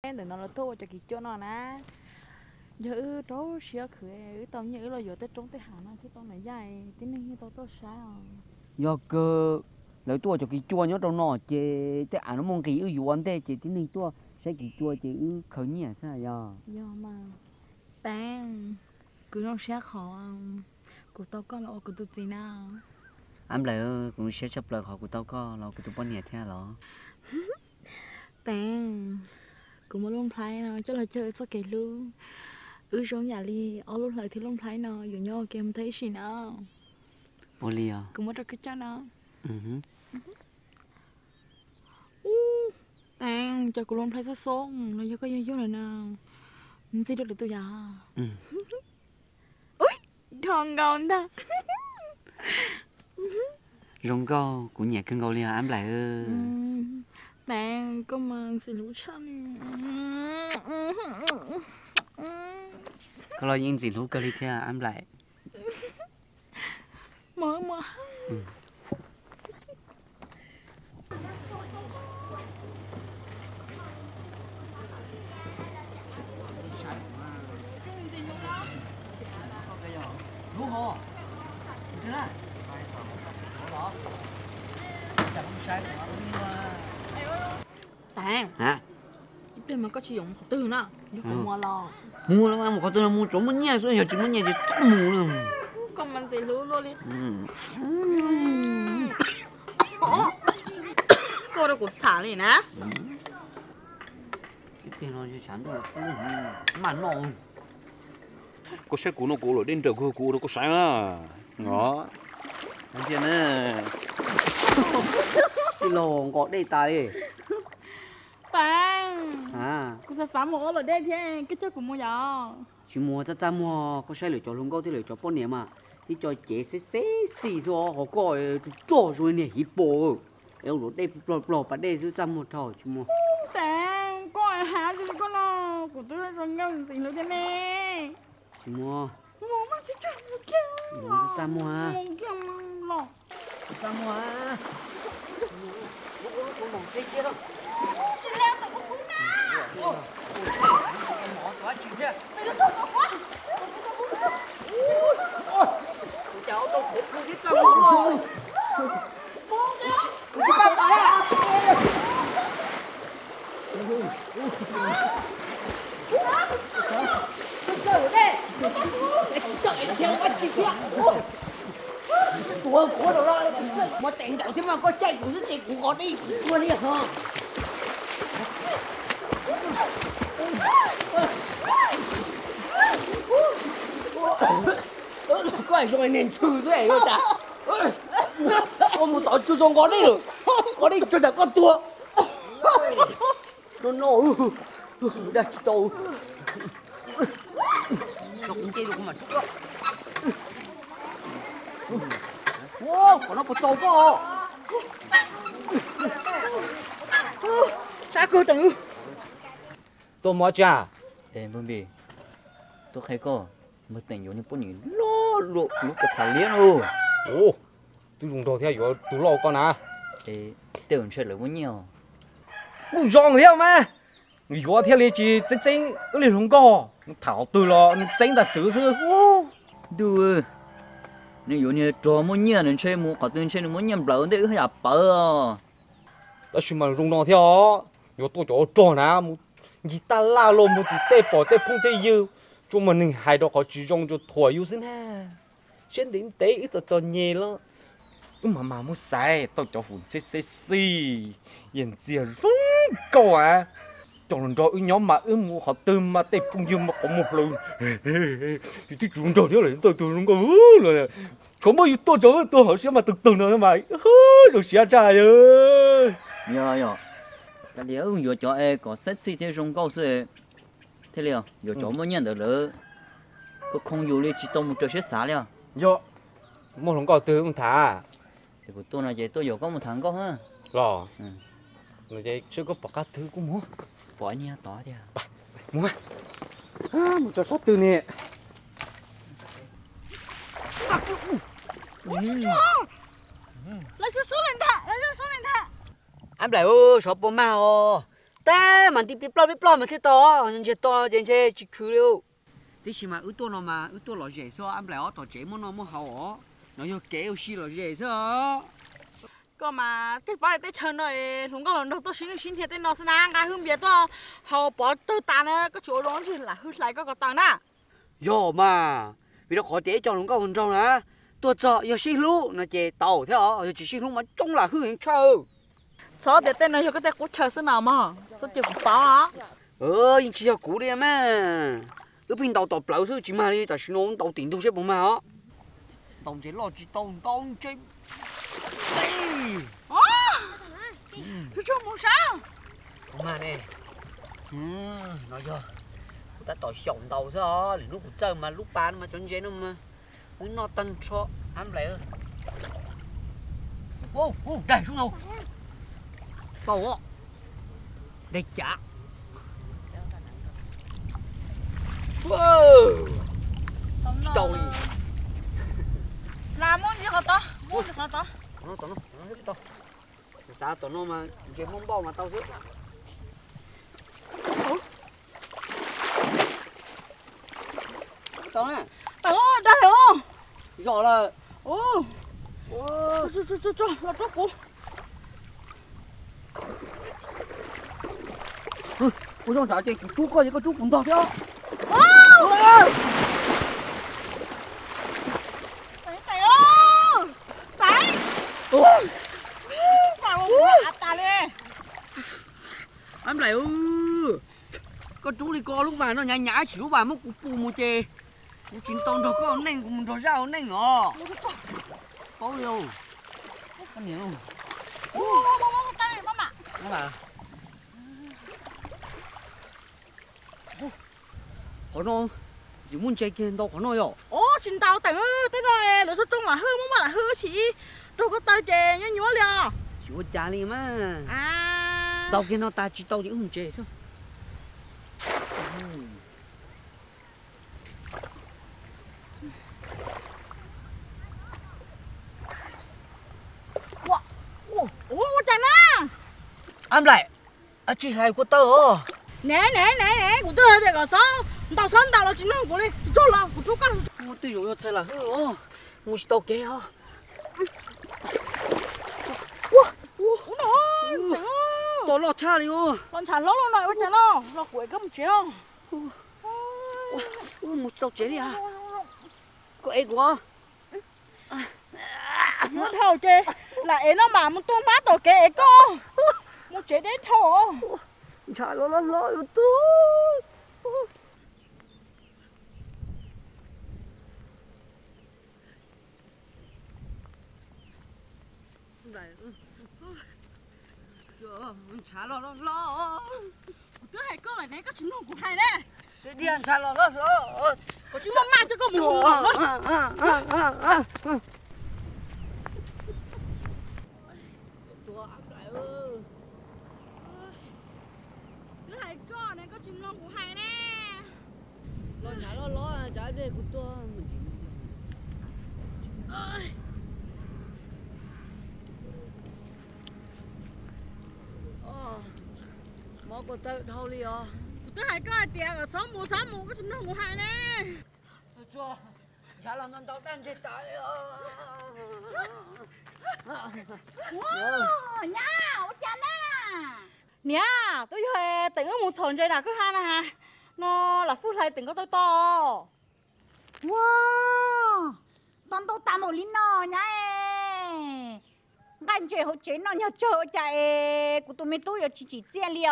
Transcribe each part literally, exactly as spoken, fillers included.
em để nó là thua cho kỹ cho nó nè giờ trâu xía khởi tao nhớ là giờ tết trống tết hạ nó thì tao này dài tính nên tao tao sao giờ cơ lấy tua cho cái chua nhớ trong nọ chế chế ăn nó mong cái ư yuan thế chế tính nên tua sẽ cái chua chế ư khởi nhỉ sao giờ giờ mà tan cứ nó sẽ khó của tao có là của tụi gì nào anh lại cũng sẽ chấp lời họ của tao có là của tụi bọn nhẹ theo đó tan cũng muốn luôn play nó chắc là chơi sao kể luôn ư giống nhà đi ở lúc lại thì luôn play nó dù nhau kèm thấy gì nào vô li à cũng muốn cho cái cho nó ừ tan cho cô luôn play số số nó giờ có vô vô này nào mình sẽ được được tôi giờ ừ ui thằng ngon ta rong cao cũng nhẹ cân cao li à anh lại ơ bạn có mà xin lỗi chân có lo những gì lúc cơ li theo anh lại mở mở lúa hồ thế nào đó chẳng có sai tàn hả giúp đây mà có sử dụng khẩu từ nữa giúp Ừ. cũng mua lo mua lắm một con tôi là mua trống muốn nhẹ rồi giờ chỉ muốn nhẹ thì chắc mua luôn còn mình sẽ lú luôn đi ừ cô đâu cũng xả này nè cái tiền nó cho chán rồi mà nó có xe cũ nó cũ rồi đến giờ cũ cũ nó có sáng à ngó anh chị nè cái lò có đây tay tàn à cô sẽ xả một rồi đây thế cái chỗ của mua giờ chỉ mua cho cha mua có sai lựa chọn luôn có thì lựa chọn bao nhiêu mà thì cho chế xế xế xì cho họ coi cho rồi nè hít bộ eo rồi đây lò lò bắt đây giữ cha một thỏi chỉ mua tàn có ai hả thì có lo của tôi rồi nhau gì nữa thế nè chỉ mua mua mà cái chỗ mua kia mua cho cha mua mua kia lo cha mua cũng mỏng xí kia đâu chị leo tao cũng cũng nào mỏ quá chịu thế mày nó tốt quá cháu tôi cũng không biết sao rồi chị ba bà ra chơi ở đây trời theo anh chị kia của của đâu đó mà tiền đậu thế mà có chạy của cái tiền của con đi mua đi hả có ai rồi nên trừ thế rồi ta ông một tỏi chưa xong có đi rồi có đi cho ta con tua nó nổ đây tôi nó cũng chơi được mà chút đó wow còn nó có trâu có sao cô tự tôi mua trà ê bông bì tôi thấy cô một tình yêu như bố nhìn lo lộ lúc cái thằng liên luôn ồ tôi dùng đồ theo rồi tôi lo con à ê tưởng sẽ là bao nhiêu cũng dọn theo mà người có theo lý chỉ chính chính cái liền không có thảo từ lo chính là chữ xưa đùa nếu như như trò bao nhiêu nên chơi mua có tiền chơi được bao nhiêu lỡ đấy hơi áp bờ đó chỉ mà dùng đồ theo rồi tôi cho trò nào một gì ta la lô một tí tê bỏ tê phun tê dư chúng mình hai đó có chỉ dùng cho thổi yêu xin ha trên đến tế ít cho cho nhẹ lo mà mà muốn sai tôi cho phun xê xê xê hiện giờ rất câu à trong đó ư nhóm mà ư mua họ tư mà tê phun dư mà có một lần thì tôi dùng đồ theo lại tôi tôi không có rồi có bao nhiêu tôi cho tôi họ sẽ mà từng từng nữa mà rồi xia trai ơi nhờ nhờ cái điều vừa cho e có sexy thế trong câu sự thế liệu vừa cho bao nhiêu được nữa có không yêu đi chỉ tông một trò chết xả liệu yo một lần có từ ông thả thì của tôi là vậy tôi vừa có một thằng có ha rồi ừ. rồi vậy chưa có bỏ các thứ cũng mua bỏ nha tỏ đi à mua à một trò sắp từ nè lấy số số lên thả lấy số số lên thả anh lại ơi shop bò mao té mà tiếp tiếp lo tiếp lo mà thế to nhân chế to nhân chế chỉ khứ liu tí xí mà ứ tua nó mà ứ tua lò dễ sao ăn lại ó tỏ chế món nó món hậu ó nó vô kéo xí lò dễ sao có mà cái bài tết chân rồi chúng có lần đầu tôi xin xin thiệt tên nó xin ăn cái hương biệt to họ bỏ tôi tàn á cái chỗ đó thì là hư lại có cái tàn á yo mà vì nó khó chế cho nó có phần trong á tôi cho yo xin lu nó chế tàu thế ó yo chỉ xin lu mà trong là hư hình trâu sao để tên này cho cái tên của chờ xin nào mà sao chịu cũng bỏ á ờ nhưng chỉ cho cú đi mà ứ pin tàu tàu bảo sư chỉ mà đi tại xin nó tàu tiền tu xếp bằng mà ó tàu chế lo chỉ tàu tàu chế ô tôi cho một sao mà nè nói cho ta tỏi sống tàu sao thì lúc chơi mà lúc bán mà chọn chế nó mà nó tân cho ăn lại ô ô đây xuống đâu tàu á đây chả wow tàu đi làm món gì hả ta món gì hả ta nó tao nó nó hết to sao tao nó mà chế mông bao mà tao chứ tao nè tao đây hả rõ là ô ô cho cho cho cho là cho cô cô trong trả tiền chú coi gì có chú cũng to thế tại tại ơi tại ôi tao ta lên anh lại ư con chú đi co lúc vào nó nhả nhả chỉ lúc vào mất cục bù một chê chín tông rồi có neng cũng rồi sao neng ngỏ có liêu có nhiều tay mama nó mà có nó chỉ muốn chơi kia đâu có nó rồi ô chín tao tại ơi tới rồi lỡ trong mà hư mà là hư chỉ đâu có tay chè nhớ nhớ liền chỉ có trả liền mà à tao kia nó ta chỉ tao những hùng chê sao ủa chả na ăn lại à chị hay của tao nè nè nè nè của tôi thì có sao tao sân tao là chính nó của đi cho là của chú con ủa tôi rồi chơi là hư ủa mua tao kia hả ủa ủa nó tao lo cha đi ủa con chả lỗ lỗ này quá chả nó nó quậy cái một chiều ủa mua tao chế đi à có ấy quá nó thầu chê là ấy nó mà muốn tôi mát tôi kệ cô một chế đấy thầu chả lo lo lo tôi chả lo lo lo tôi hay cô lại này có chính của hai đấy cái điên chả lo lo lo có chính mà mang cho cô một tôi hay cô này có chính của hai nè lo chả lo lo chả để của tôi mỏ của tôi đâu đi à tôi hay có tiền ở sáu mùa sáu mùa có chính của hai nè tôi cho chả làm ăn tao đang chết tại wow nha cha na nè tôi hơi tỉnh ở một sồn chơi nào cứ hai nè ha nó là phút hay tỉnh có tôi to wow con tôi ta một lít nò nhá ngành chơi hỗ chế nó nhớ chơi chạy của tôi mấy tôi chỉ chỉ chia liều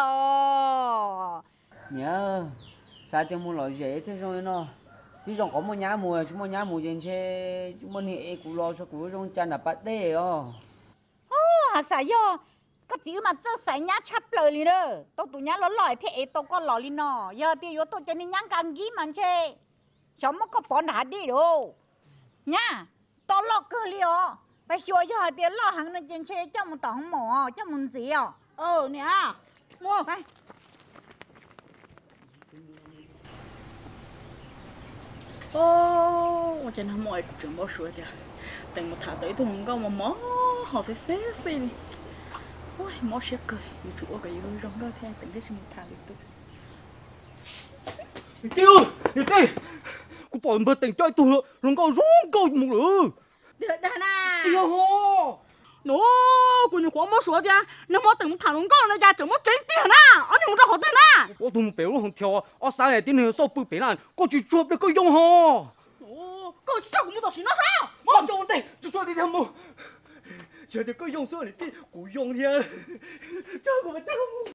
nhớ sao tiêu mua loại dễ thế rồi nó chứ còn có một nhà mùa chúng một nhà mùa trên xe chúng mình hệ cụ lo cho cụ trong chân là bắt đê ó ô hả sao yo có chỉ mà chơi sải nhá chắp lời đi đó tôi tụi nhá lớn lỏi thế tôi có lò đi nọ giờ thì yo tôi cho nên nhang càng ghi mà chơi cháu mất có phòn hạt đi đâu nhá tôi lo cơ liều bây giờ giờ tiền lo hàng nó trên xe cho một tỏng mỏ cho một gì à ờ nè muaไปô我真係冇準備說的，等我睇到同個媽媽好似死死呢，喂。 mỏ sẽ cười chủ cái yêu rong cái theo từng cái sinh thà được tôi tiêu tiêu tiêu cô bỏ bớt tình cho tôi rong câu rong câu một nữa được đó na tiêu hô nó cô như quá mỏ sủa cha nó mỏ từng thằng rong câu nó ra chừng mỏ tránh tiền na ở đây một trò tiền na 我同表佬同跳啊，三日點去收杯俾人，我住做俾佢用呵。 哦，個只咁多錢攞sao？ 我做地，做做你聽冇？就係佢用咗你啲，我用嘅，真係我真係。